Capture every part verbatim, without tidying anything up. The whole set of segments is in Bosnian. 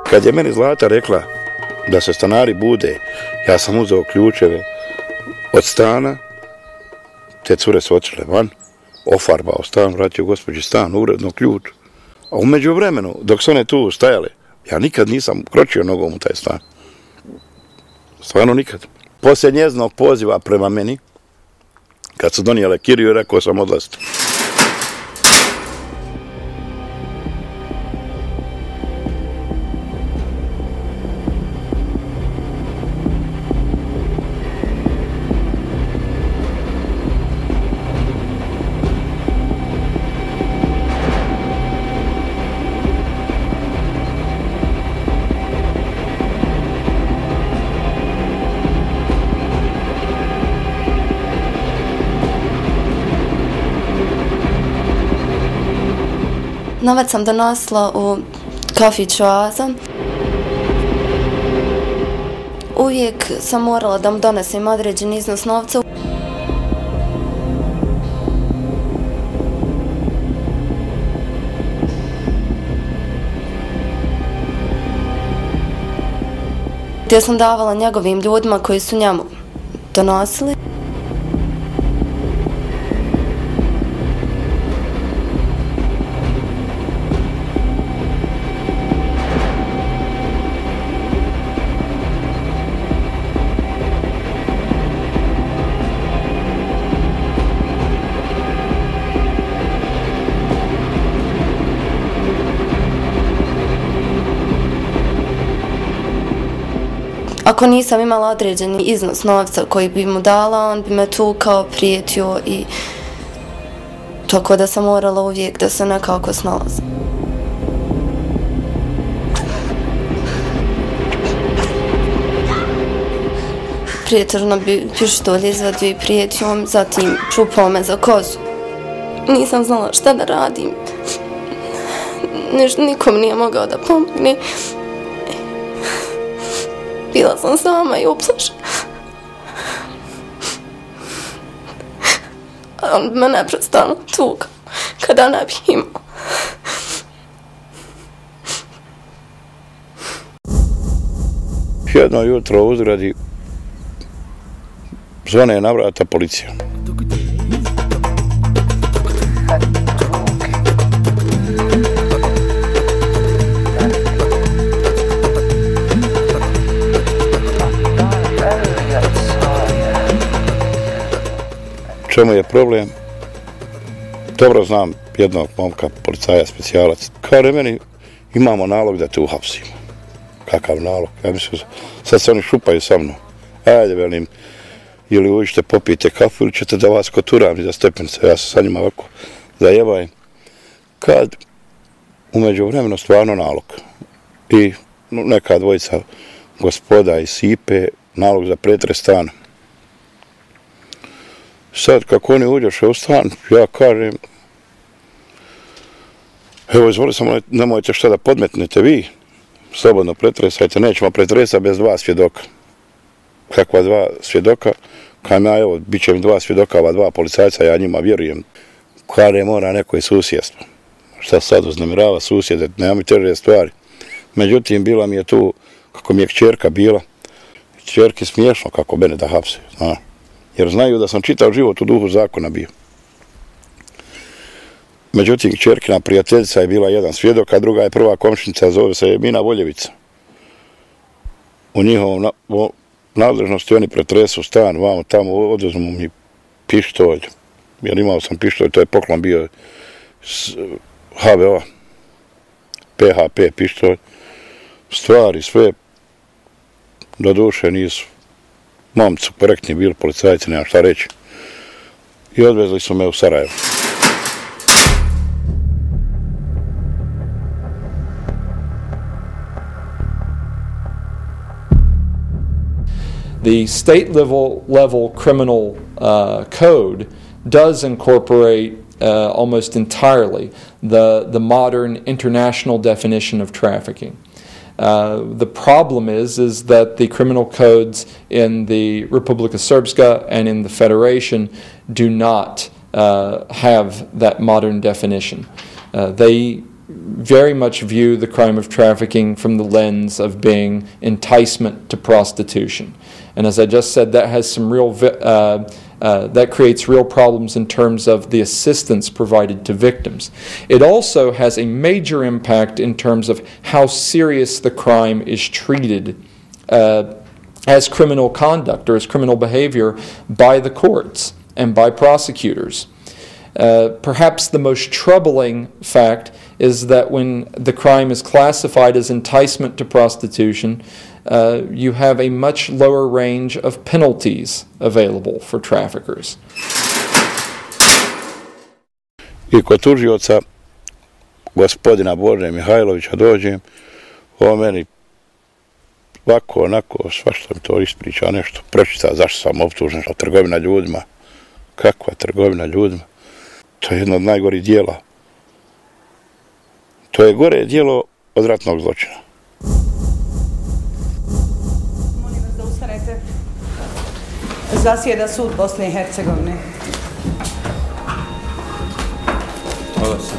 Kad je meni Zlata rekla da se stanari bude, ja sam uzeo ključeve od stana, te cure su otišle van, ofarbao stan, vratio gospođi stan, uredno ključ. A u međuvremenu, dok su one tu stajale, ja nikad nisam kročio nogom u taj stan. Stvarno nikad. Poslije njezinog poziva prema meni, kad su donijele kiriju, rekao sam odlaziti. Novac sam donosila u kafić Oaza. Uvijek sam morala da mu donesem određen iznos novca. Gdje sam davala njegovim ljudima koji su njemu donosili. Ako nisam imala određeni iznos novca koji bi mu dala, on bi me tukao, prijetio i tako da sam morala uvijek da se nekako snalazim. Prijetorno bi pištolj izvadio i prijetio, zatim čupao me za kozu. Nisam znala šta da radim. Nikom nije mogao da pomogne. Bila sam sama i uplašena. On me neprestano tukao kada ne bih imao. Jedno jutro u zgradi zvone na vrata policija. Čemu je problem? Dobro znam jednog momka, policaja, specijalac. Kaže meni, imamo nalog da te uhapsimo. Kakav nalog? Ja mislim, sad se oni šupaju sa mnom. Ajde, velim, ili uđite, popijte kafu ili ćete da vas koturam iza stepenice. Ja se sa njima ovako zajebajem. Kad umeđu vremenu stvarno nalog. I neka dvojica gospoda iz Sipe, nalog za pretres stana. Sad, kako oni uđeše u stan, ja kažem, evo, izvoli samo, nemojte šta da podmetnete vi, slobodno pretresajte, nećemo pretresati bez dva svjedoka. Kakva dva svjedoka? Kažem ja, evo, bit će mi dva svjedoka, ova dva policajca, ja njima vjerujem. Kaže, mora neko iz susjedstva. Šta sad uznemirava susjede, nema mi teže stvari. Međutim, bila mi je tu, kako mi je kćerka bila, kćerki smiješno kako mene da hapse, znaš. Jer znaju da sam čitav život u duhu zakona bio. Međutim, kćerkina prijateljica je bila jedan svjedok, a druga je prva komšinica, zove se Mina Voljevica. U njihovom na, nadležnosti oni pretresu stan, vamo tamo oduzmu mi pištolj, jer imao sam pištolj, to je poklon bio H V O, P H P pištolj, stvari sve do duše nisu. Momci su korektni bili, policajci, nema šta reći. I odvezli su me u Sarajevo. The state level, level criminal uh, code does incorporate uh, almost entirely the, the modern international definition of trafficking. Uh, the problem is, is that the criminal codes in the Republika Srpska and in the Federation do not uh, have that modern definition. Uh, they very much view the crime of trafficking from the lens of being enticement to prostitution. And as I just said, that has some real, uh, uh, that creates real problems in terms of the assistance provided to victims. It also has a major impact in terms of how serious the crime is treated uh, as criminal conduct or as criminal behavior by the courts and by prosecutors. Uh, perhaps the most troubling fact is that when the crime is classified as enticement to prostitution, uh, you have a much lower range of penalties available for traffickers. I kod tužioca gospodina Bože Mihajlovića dođem, on meni ovako, onako, svašta mi to ispriča nešto, pročita zašto sam optužen, trgovina ljudima. Kakva trgovina ljudima? To je jedno od najgorih dijela. To je gore dijelo od ratnog zločina. Molim vas da ustanete. Zasjeda sud Bosne i Hercegovine. Hvala se.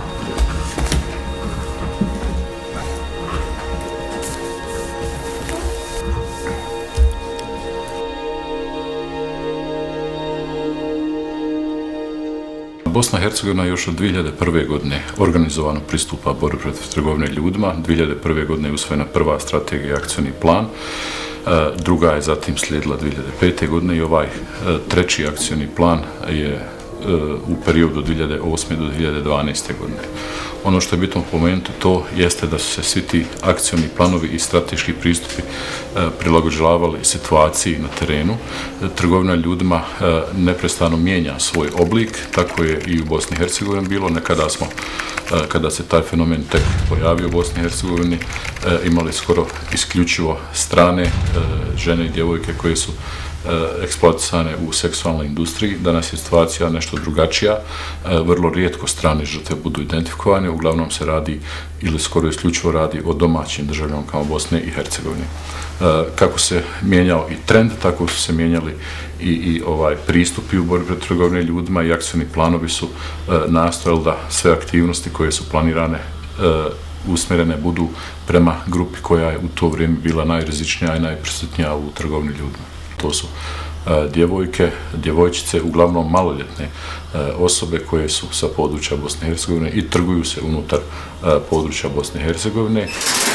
Bosna i Hercegovina još od dvije hiljade prve. godine organizovano pristupa borbi protiv trgovine ljudima. dvije hiljade prve. godine je usvojena prva strategija i akcioni plan. Druga je zatim slijedila dvije hiljade pete. godine i ovaj treći akcioni plan je u periodu od dvije hiljade osme. do dvije hiljade dvanaeste. godine. Ono što je bitno pomenuti to jeste da su se svi ti akcioni planovi i strateški pristupi prilagođavali situaciji na terenu. Trgovina ljudima neprestano mijenja svoj oblik, tako je i u Bosni i Hercegovini bilo. Nekada smo, kada se taj fenomen tek pojavio u Bosni i Hercegovini, imali skoro isključivo strane žene i djevojke koje su eksploatisane u seksualnoj industriji. Danas je situacija nešto drugačija, vrlo rijetko strane žrtve budu identifikovane, uglavnom se radi ili skoro isključivo radi o domaćim državljankama Bosne i Hercegovine. Kako se mijenjao i trend, tako su se mijenjali i, i ovaj pristupi u borbi protiv trgovine ljudima i akcioni planovi su nastojali da sve aktivnosti koje su planirane usmjerene budu prema grupi koja je u to vrijeme bila najrizičnija i najprisutnija u trgovini ljudima. To su djevojke, djevojčice, uglavnom maloljetne osobe koje su sa područja Bosne i Hercegovine i trguju se unutar područja Bosne i Hercegovine.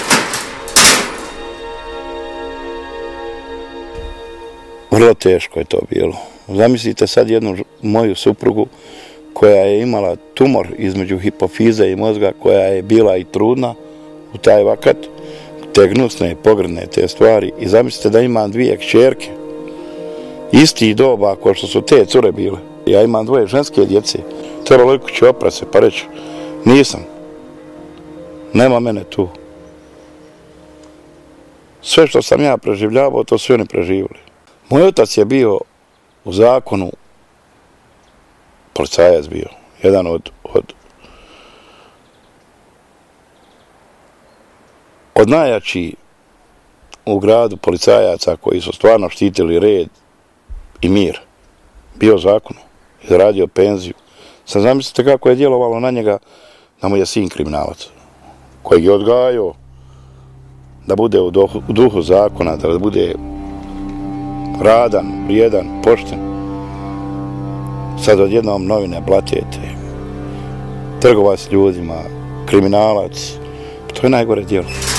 Vrlo teško je to bilo. Zamislite sad jednu moju suprugu koja je imala tumor između hipofize i mozga, koja je bila i trudna u taj vakat, te gnusne, pogrdne te stvari, i zamislite da imam dvije kćerke istih doba kao što su te cure bile. Ja imam dvoje ženske djece. Trebalo je kući oprat se pa reći, nisam. Nema mene tu. Sve što sam ja preživljavao, to su oni preživjeli. Moj otac je bio u zakonu, policajac bio, jedan od, od, od najjačih u gradu policajaca koji su stvarno štitili red i mir. Bio u zakonu, izradio penziju. Sad zamislite kako je djelovalo na njega da mu je sin kriminalac, koji je odgajao da bude u duhu, u duhu zakona, da bude radan, vrijedan, pošten. Sad odjednom novine blatete, trgovac ljudima, kriminalac. To je najgore djelo.